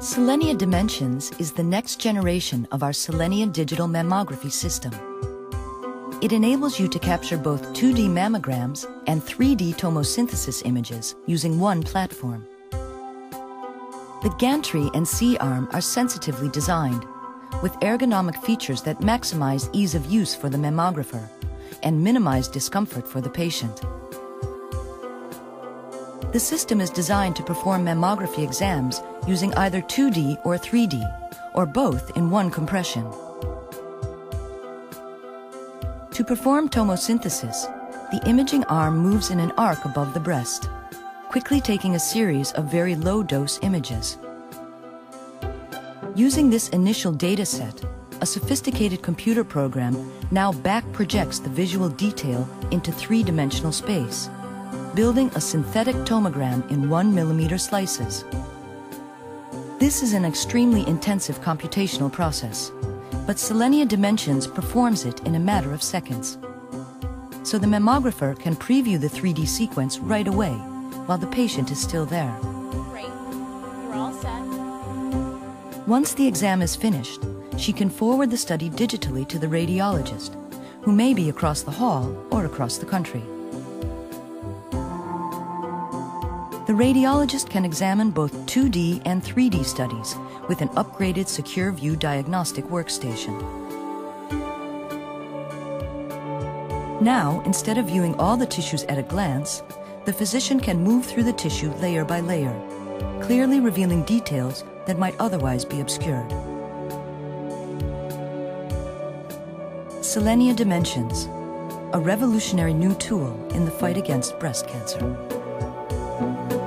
Selenia Dimensions is the next generation of our Selenia Digital Mammography system. It enables you to capture both 2D mammograms and 3D tomosynthesis images using one platform. The gantry and C-arm are sensitively designed, with ergonomic features that maximize ease of use for the mammographer and minimize discomfort for the patient. The system is designed to perform mammography exams using either 2D or 3D, or both in one compression. To perform tomosynthesis, the imaging arm moves in an arc above the breast, quickly taking a series of very low-dose images. Using this initial data set, a sophisticated computer program now back-projects the visual detail into three-dimensional space, building a synthetic tomogram in 1 mm slices. This is an extremely intensive computational process, but Selenia Dimensions performs it in a matter of seconds. So the mammographer can preview the 3D sequence right away while the patient is still there. Great. You're all set. Once the exam is finished, she can forward the study digitally to the radiologist, who may be across the hall or across the country. The radiologist can examine both 2D and 3D studies with an upgraded Secure View diagnostic workstation. Now, instead of viewing all the tissues at a glance, the physician can move through the tissue layer by layer, clearly revealing details that might otherwise be obscured. Selenia Dimensions, a revolutionary new tool in the fight against breast cancer.